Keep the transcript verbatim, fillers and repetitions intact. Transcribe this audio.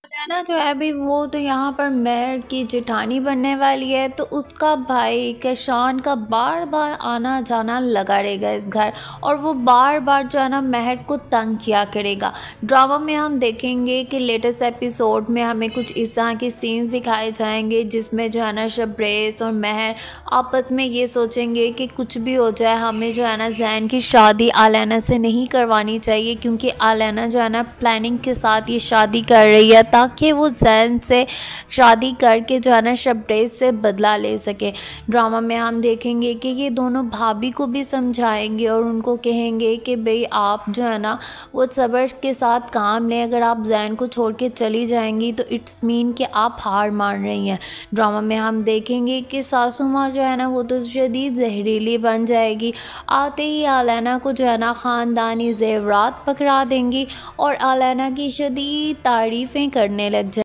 ना जो है अभी वो तो यहाँ पर महर की जेठानी बनने वाली है, तो उसका भाई कैशान का बार बार आना जाना लगा रहेगा इस घर, और वो बार बार जो है ना महर को तंग किया करेगा। ड्रामा में हम देखेंगे कि लेटेस्ट एपिसोड में हमें कुछ इस तरह के सीन्स दिखाए जाएंगे जिसमें जो है ना शबरेज़ और महर आपस में ये सोचेंगे कि कुछ भी हो जाए हमें जो है ना जैन की शादी आलैना से नहीं करवानी चाहिए, क्योंकि आलैना जो है ना प्लानिंग के साथ ये शादी कर रही है ताकि वो जैन से शादी करके जो है ना शबरेज़ से बदला ले सके। ड्रामा में हम देखेंगे कि ये दोनों भाभी को भी समझाएंगे और उनको कहेंगे कि भाई आप जो है ना वो सब्र के साथ काम लें, अगर आप जैन को छोड़ के चली जाएंगी तो इट्स मीन कि आप हार मान रही हैं। ड्रामा में हम देखेंगे कि सासू माँ जो है ना वो तो शदीद जहरीली बन जाएगी, आते ही आलैना को जो है ना ख़ानदानी ज़ेवरात पकड़ा देंगी और आलैना की शदीद तारीफ़ें करने लग जाए।